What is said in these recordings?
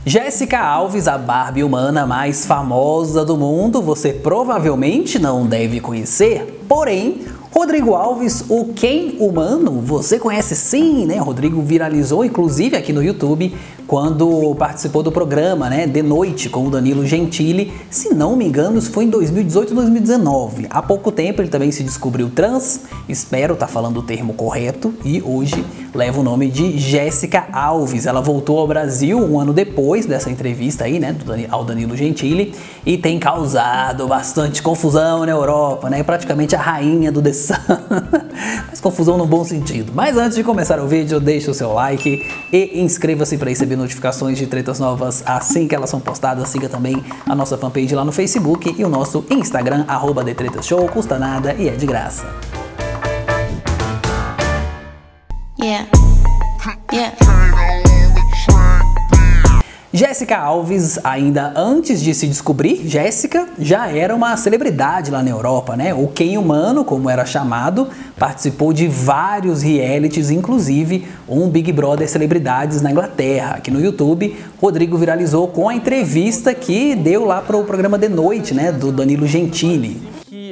Jéssica Alves, a Barbie humana mais famosa do mundo, você provavelmente não deve conhecer, porém, Rodrigo Alves, o Ken humano, você conhece sim, né? Rodrigo viralizou inclusive aqui no YouTube quando participou do programa, né, De Noite com o Danilo Gentili. Se não me engano, isso foi em 2018 ou 2019. Há pouco tempo ele também se descobriu trans, espero estar falando o termo correto, e hoje leva o nome de Jéssica Alves. Ela voltou ao Brasil um ano depois dessa entrevista aí, né, ao Danilo Gentili, e tem causado bastante confusão na Europa, né, praticamente a rainha do The Sun. Mas confusão no bom sentido. Mas antes de começar o vídeo, deixe o seu like e inscreva-se para receber notificações de tretas novas assim que elas são postadas. Siga também a nossa fanpage lá no Facebook e o nosso Instagram, @TheTretasShow, custa nada e é de graça. Jéssica Alves, ainda antes de se descobrir Jéssica, já era uma celebridade lá na Europa, né? O Ken humano, como era chamado, participou de vários realities, inclusive um Big Brother Celebridades na Inglaterra. Aqui no YouTube, Rodrigo viralizou com a entrevista que deu lá para o programa De Noite, né? Do Danilo Gentili. Que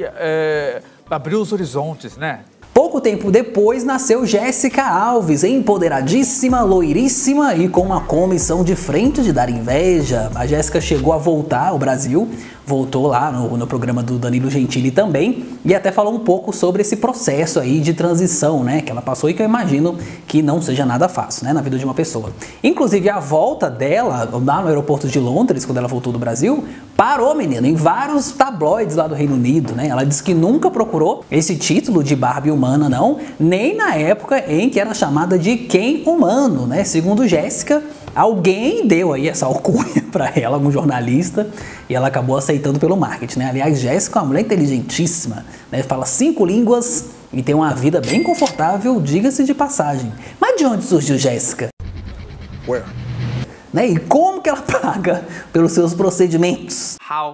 abriu os horizontes, né? Pouco tempo depois nasceu Jéssica Alves, empoderadíssima, loiríssima e com uma comissão de frente de dar inveja. A Jéssica chegou a voltar ao Brasil, voltou lá no programa do Danilo Gentili também, e até falou um pouco sobre esse processo aí de transição, né, que ela passou e que eu imagino que não seja nada fácil, né, na vida de uma pessoa. Inclusive a volta dela lá no aeroporto de Londres, quando ela voltou do Brasil, parou, menina, em vários tabloides lá do Reino Unido, né? Ela disse que nunca procurou esse título de Barbie humana, não, nem na época em que era chamada de Ken humano, né? Segundo Jéssica, alguém deu aí essa alcunha para ela, algum jornalista, e ela acabou aceitando pelo marketing, né? Aliás, Jéssica é uma mulher inteligentíssima, né? Fala 5 línguas e tem uma vida bem confortável, diga-se de passagem. Mas de onde surgiu Jéssica? Where? Né? E como que ela paga pelos seus procedimentos? How?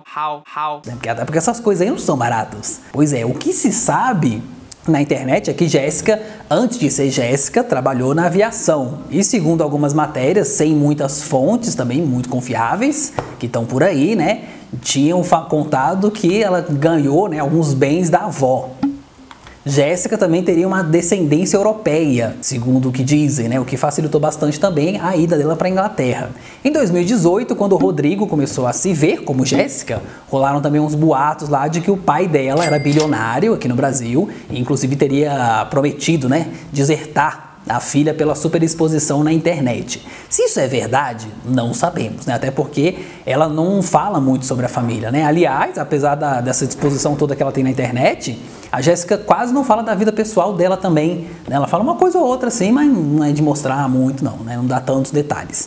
Até porque essas coisas aí não são baratas. Pois é, o que se sabe na internet é que Jéssica, antes de ser Jéssica, trabalhou na aviação. E segundo algumas matérias, sem muitas fontes também muito confiáveis, que estão por aí, né, tinham contado que ela ganhou, né, alguns bens da avó. Jéssica também teria uma descendência europeia, segundo o que dizem, né? O que facilitou bastante também a ida dela para a Inglaterra. Em 2018, quando o Rodrigo começou a se ver como Jéssica, rolaram também uns boatos lá de que o pai dela era bilionário aqui no Brasil e inclusive teria prometido, né, desertar a filha pela superexposição na internet. Se isso é verdade, não sabemos, né? Até porque ela não fala muito sobre a família, né? Aliás, apesar dessa exposição toda que ela tem na internet, a Jéssica quase não fala da vida pessoal dela também, né? Ela fala uma coisa ou outra assim, mas não é de mostrar muito não, né? Não dá tantos detalhes.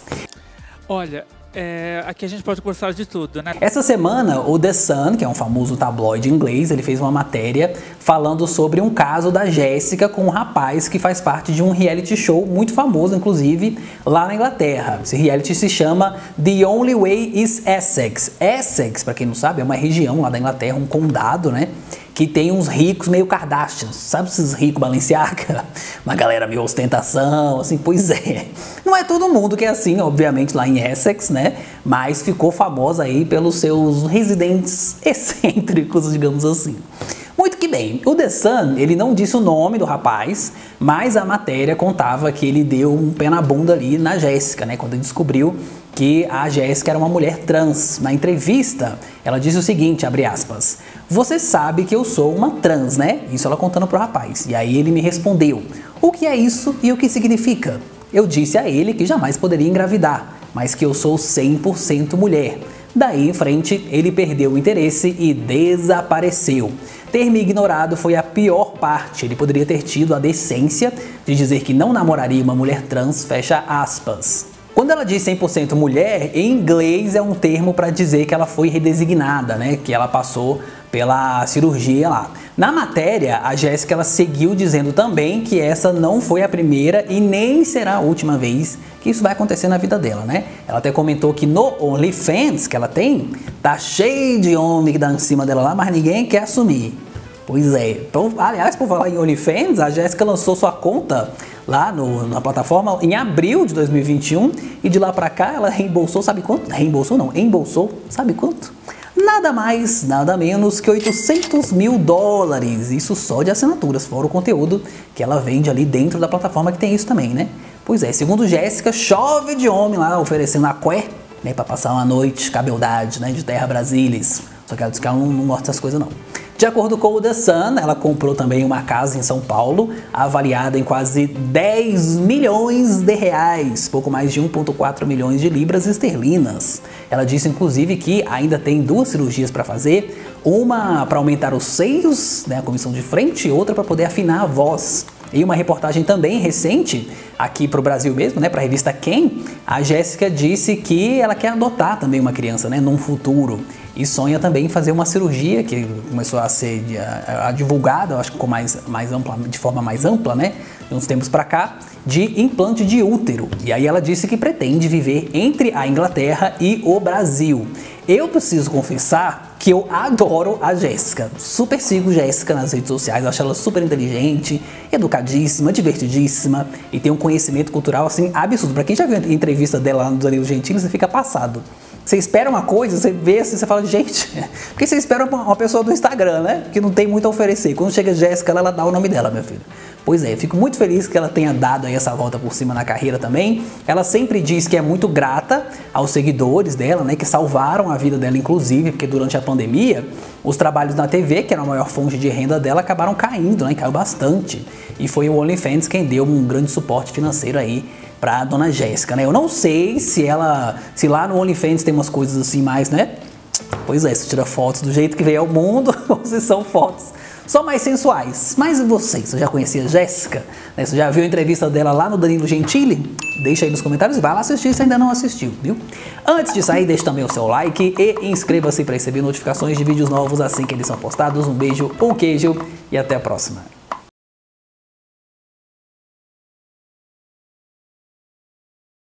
Olha, aqui a gente pode conversar de tudo, né? Essa semana, o The Sun, que é um famoso tabloide inglês, ele fez uma matéria falando sobre um caso da Jéssica com um rapaz que faz parte de um reality show muito famoso, inclusive, lá na Inglaterra. Esse reality se chama The Only Way is Essex. Essex, para quem não sabe, é uma região lá da Inglaterra, um condado, né? Que tem uns ricos meio Kardashians, sabe esses ricos Balenciaga? Uma galera meio ostentação, assim, pois é. Não é todo mundo que é assim, obviamente, lá em Essex, né? Mas ficou famosa aí pelos seus residentes excêntricos, digamos assim. Muito que bem, o The Sun, ele não disse o nome do rapaz, mas a matéria contava que ele deu um pé na bunda ali na Jéssica, né? Quando ele descobriu que a Jéssica era uma mulher trans. Na entrevista, ela disse o seguinte, abre aspas, "Você sabe que eu sou uma trans, né?" Isso ela contando pro rapaz. E aí ele me respondeu, "O que é isso e o que significa?" Eu disse a ele que jamais poderia engravidar, mas que eu sou 100% mulher. Daí em frente, ele perdeu o interesse e desapareceu. Ter me ignorado foi a pior parte. Ele poderia ter tido a decência de dizer que não namoraria uma mulher trans, fecha aspas. Quando ela diz 100% mulher, em inglês é um termo para dizer que ela foi redesignada, né? Que ela passou pela cirurgia lá. Na matéria, a Jéssica ela seguiu dizendo também que essa não foi a primeira e nem será a última vez que isso vai acontecer na vida dela, né? Ela até comentou que no OnlyFans que ela tem, tá cheio de homem que dá em cima dela lá, mas ninguém quer assumir. Pois é. Então, aliás, por falar em OnlyFans, a Jéssica lançou sua conta lá na plataforma em abril de 2021 e de lá pra cá ela reembolsou, sabe quanto? Reembolsou não, embolsou, sabe quanto? Nada mais, nada menos que 800 mil dólares, isso só de assinaturas, fora o conteúdo que ela vende ali dentro da plataforma que tem isso também, né? Pois é, segundo Jéssica, chove de homem lá oferecendo aqué, né, pra passar uma noite, cabeldade, né, de terra Brasilis. Só que ela disse que ela não gosta dessas coisas não. De acordo com o The Sun, ela comprou também uma casa em São Paulo, avaliada em quase 10 milhões de reais, pouco mais de 1,4 milhões de libras esterlinas. Ela disse, inclusive, que ainda tem 2 cirurgias para fazer, uma para aumentar os seios, né, a comissão de frente, e outra para poder afinar a voz. E uma reportagem também recente, aqui para o Brasil mesmo, né, para a revista Quem, a Jéssica disse que ela quer adotar também uma criança, né, num futuro. E sonha também em fazer uma cirurgia, que começou a ser divulgada, eu acho que de forma mais ampla, né, de uns tempos para cá, de implante de útero. E aí ela disse que pretende viver entre a Inglaterra e o Brasil. Eu preciso confessar que eu adoro a Jéssica. Super sigo Jéssica nas redes sociais, eu acho ela super inteligente, educadíssima, divertidíssima e tem um conhecimento cultural assim absurdo. Pra quem já viu a entrevista dela lá no Danilo Gentili, você fica passado. Você espera uma coisa, você vê assim, você fala, gente, porque você espera uma pessoa do Instagram, né? Que não tem muito a oferecer. Quando chega Jéssica, ela dá o nome dela, meu filho. Pois é, fico muito feliz que ela tenha dado aí essa volta por cima na carreira também. Ela sempre diz que é muito grata aos seguidores dela, né? Que salvaram a vida dela, inclusive, porque durante a pandemia, os trabalhos na TV, que era a maior fonte de renda dela, acabaram caindo, né? Caiu bastante. E foi o OnlyFans quem deu um grande suporte financeiro aí pra dona Jéssica, né? Eu não sei se lá no OnlyFans tem umas coisas assim mais, né? Pois é, você tira fotos do jeito que veio ao mundo, ou se são fotos só mais sensuais. Mas e você já conhecia a Jéssica? Né? Você já viu a entrevista dela lá no Danilo Gentili? Deixa aí nos comentários e vai lá assistir se ainda não assistiu, viu? Antes de sair, deixe também o seu like e inscreva-se para receber notificações de vídeos novos assim que eles são postados. Um beijo, um queijo e até a próxima.